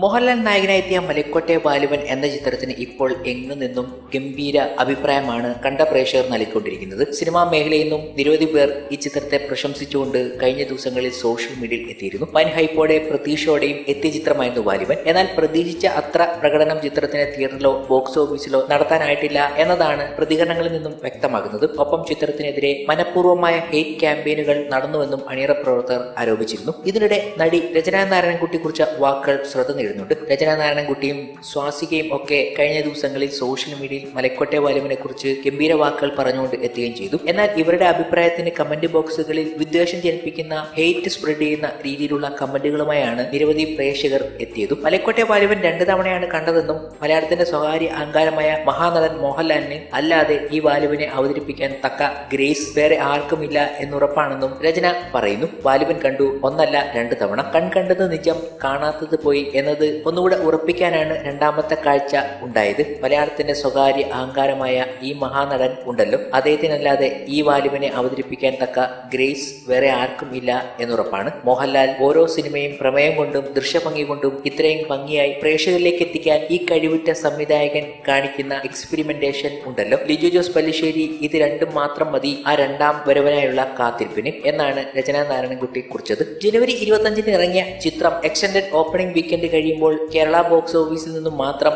മോഹൻലാൽ നായകനായെത്തിയ മലക്കോട്ടെ വാലിബൻ എന്ന ചിത്രത്തിന് ഇപ്പോൾ എങ്ങു നിന്നും ഗംഭീര അഭിപ്രായമാണ് കണ്ട പ്രേക്ഷകർ നൽകിക്കൊണ്ടിരിക്കുന്നത്. സിനിമാ മേഖലയിൽ നിന്നും നിരവധി പേർ ഈ ചിത്രത്തെ പ്രശംസിച്ചുകൊണ്ട് കഴിഞ്ഞ ദിവസങ്ങളിൽ സോഷ്യൽ മീഡിയയിൽ എത്തിയിരുന്നു. വൻ ഹൈപ്പോടെ പ്രതീക്ഷയോടെയും എത്തിയ ചിത്രമായിരുന്നു വാലിബൻ. എന്നാൽ പ്രതീക്ഷിച്ച അത്ര പ്രകടനം ചിത്രത്തിന് തിയേറ്ററിലോ ബോക്സ് ഓഫീസിലോ നടത്താനായിട്ടില്ല എന്നതാണ് പ്രതികരണങ്ങളിൽ നിന്നും വ്യക്തമാകുന്നത്. ഒപ്പം ചിത്രത്തിനെതിരെ മനഃപൂർവ്വമായ ഹേറ്റ് ക്യാമ്പയിനുകൾ നടന്നുവെന്നും അണിയറ പ്രവർത്തകർ ആരോപിച്ചിരുന്നു. ഇതിനിടെ നടി രചനാ നാരായണൻകുട്ടി കുറിച്ച വാക്കുകൾ ശ്രദ്ധ നേടുന്നുണ്ട്. രചനാ നാരായണൻകുട്ടിയും സ്വാസികയും ഒക്കെ കഴിഞ്ഞ ദിവസങ്ങളിൽ സോഷ്യൽ മീഡിയയിൽ മലക്കോട്ടെ വാലിബനെ കുറിച്ച് ഗംഭീര വാക്കുകൾ പറഞ്ഞുകൊണ്ട് എത്തുകയും ചെയ്തു. എന്നാൽ ഇവരുടെ അഭിപ്രായത്തിന് കമന്റ് ബോക്സുകളിൽ വിദ്വേഷം ജനിപ്പിക്കുന്ന ഹേറ്റ് സ്പ്രെഡ് ചെയ്യുന്ന രീതിയിലുള്ള കമന്റുകളുമായാണ് നിരവധി പ്രേക്ഷകർ എത്തിയതും. മലക്കോട്ടെ വാലിബൻ 2 തവണയാണ് കണ്ടതെന്നും മലയാളത്തിന്റെ സ്വകാര്യ അഹങ്കാരമായ മഹാനടൻ മോഹൻലാലിന് അല്ലാതെ ഈ വാലിബനെ അവതരിപ്പിക്കാൻ തക്ക ഗ്രേസ് വേറെ ആർക്കുമില്ല എന്നുറപ്പാണെന്നും രചന പറയുന്നു. വാലിബൻ കണ്ടു 1 അല്ല 2 തവണ. കണ്ടത് നിജം, കാണാത്തത് പോയി എന്നത് ഒന്നുകൂടെ ഉറപ്പിക്കാനാണ് രണ്ടാമത്തെ കാഴ്ച ഉണ്ടായത്. മലയാളത്തിന്റെ സ്വകാര്യ അഹങ്കാരമായ ഈ മഹാനടൻ ഉണ്ടല്ലോ, അദ്ദേഹത്തിനല്ലാതെ ഈ വാലിബനെ അവതരിപ്പിക്കാൻ തക്ക ഗ്രേസ് വേറെ ആർക്കും ഇല്ല എന്നുറപ്പാണ്. മോഹൻലാൽ ഓരോ സിനിമയും പ്രമേയം കൊണ്ടും ദൃശ്യഭംഗി കൊണ്ടും ഇത്രയും ഭംഗിയായി പ്രേക്ഷകരിലേക്ക് എത്തിക്കാൻ ഈ കഴിവുറ്റ സംവിധായകൻ കാണിക്കുന്ന എക്സ്പെരിമെന്റേഷൻ ഉണ്ടല്ലോ. ലിജു ജോസ് പല്ലിശ്ശേരി ഇത് രണ്ടും മാത്രം മതി ആ രണ്ടാം വരവനായുള്ള കാത്തിരിപ്പിന് എന്നാണ് രചനാ നാരായണൻകുട്ടി കുറിച്ചത്. ജനുവരി 25-ന് ഇറങ്ങിയ ചിത്രം എക്സ്റ്റൻഡഡ് ഓപ്പണിംഗ് വീക്കെൻഡ് കഴിയുമ്പോൾ കേരള ബോക്സ് ഓഫീസിൽ നിന്നും മാത്രം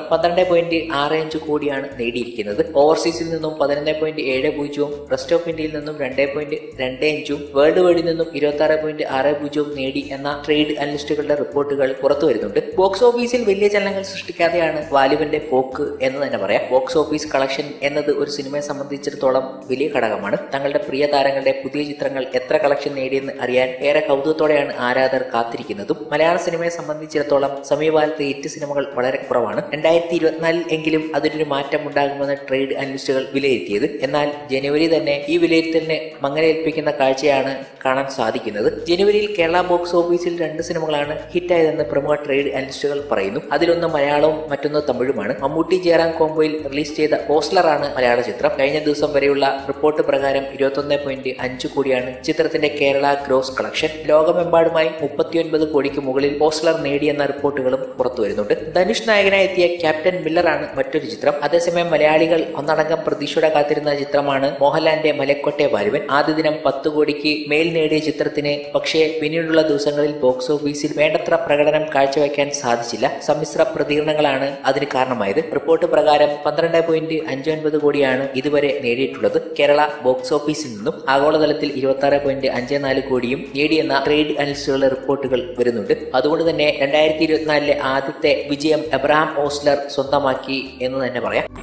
12.65 കോടിയാണ് നേടിയിരിക്കുന്നത്. ഓവർസീസിൽ നിന്നും 11.70, റെസ്റ്റ് ഓഫ് ഇന്ത്യയിൽ നിന്നും 2.25, വേൾഡ് വൈഡിൽ നിന്നും 26.60 നേടി എന്ന ട്രേഡ് അനലിസ്റ്റുകളുടെ റിപ്പോർട്ടുകൾ പുറത്തു വരുന്നുണ്ട്. ബോക്സ് ഓഫീസിൽ വലിയ ചലനങ്ങൾ സൃഷ്ടിക്കാതെയാണ് വാലിബന്റെ പോക്ക് എന്ന് തന്നെ പറയാം. ബോക്സ് ഓഫീസ് കളക്ഷൻ എന്നത് ഒരു സിനിമയെ സംബന്ധിച്ചിടത്തോളം വലിയ ഘടകമാണ്. തങ്ങളുടെ പ്രിയ താരങ്ങളുടെ പുതിയ ചിത്രങ്ങൾ എത്ര കളക്ഷൻ നേടിയെന്ന് അറിയാൻ ഏറെ കൗതുകത്തോടെയാണ് ആരാധകർ കാത്തിരിക്കുന്നതും. മലയാള സിനിമയെ സംബന്ധിച്ചിടത്തോളം സമീപകാലത്ത് ഹിറ്റ് സിനിമകൾ വളരെ കുറവാണ്. 2024 എങ്കിലും അതിനൊരു മാറ്റം ഉണ്ടാകുമെന്ന് ട്രേഡ് അനലിസ്റ്റുകൾ വിലയിരുത്തിയത്. എന്നാൽ ജനുവരി തന്നെ ഈ വിലയിരുത്തലിനെ മങ്ങലേൽപ്പിക്കുന്ന കാഴ്ചയാണ് കാണാൻ സാധിക്കുന്നത്. ജനുവരിയിൽ കേരള ബോക്സ് ഓഫീസിൽ 2 സിനിമകളാണ് ഹിറ്റായതെന്ന് പ്രമുഖ ട്രേഡ് അനലിസ്റ്റുകൾ പറയുന്നു. അതിലൊന്ന് മലയാളവും മറ്റൊന്ന് തമിഴുമാണ്. മമ്മൂട്ടി ജയറാം കോംബോയിൽ റിലീസ് ചെയ്ത ഓസ്ലറാണ് മലയാള ചിത്രം. കഴിഞ്ഞ ദിവസം വരെയുള്ള റിപ്പോർട്ട് പ്രകാരം 21.5 കോടിയാണ് ചിത്രത്തിന്റെ കേരള ഗ്രോസ് കളക്ഷൻ. ലോകമെമ്പാടുമായി 39 കോടിക്ക് മുകളിൽ ഓസ്ലർ നേടിയെന്ന റിപ്പോർട്ടുകളും പുറത്തു വരുന്നുണ്ട്. ധനുഷ് നായകനായി എത്തിയ ക്യാപ്റ്റൻ മില്ലറാണ് മറ്റൊരു ചിത്രം. അതേസമയം മലയാളികൾ ഒന്നടങ്കം പ്രതീക്ഷയോടെ കാത്തിരുന്ന ചിത്രമാണ് മോഹൻലാലിന്റെ മലക്കോട്ടെ വാലിബൻ. ആദ്യ ദിനം 10 കോടിക്ക് മേൽ നേടിയ ചിത്രത്തിന് പക്ഷേ പിന്നീടുള്ള ദിവസങ്ങളിൽ ബോക്സ് ഓഫീസിൽ വേണ്ടത്ര പ്രകടനം കാഴ്ചവെക്കാൻ സാധിച്ചില്ല. സമ്മിശ്ര പ്രതികരണങ്ങളാണ് അതിന് കാരണമായത്. റിപ്പോർട്ട് പ്രകാരം 12.59 കോടിയാണ് ഇതുവരെ നേടിയിട്ടുള്ളത്. കേരള ബോക്സ് ഓഫീസിൽ നിന്നും ആഗോളതലത്തിൽ 26.54 കോടിയും നേടിയെന്ന ട്രേഡ് അനലിസ്റ്റുകളുടെ റിപ്പോർട്ടുകൾ വരുന്നുണ്ട്. അതുകൊണ്ട് തന്നെ 2024 ആദ്യത്തെ വിജയം എബ്രഹാം ഓസ്ലർ സ്വന്തമാക്കി എന്ന് തന്നെ പറയാം.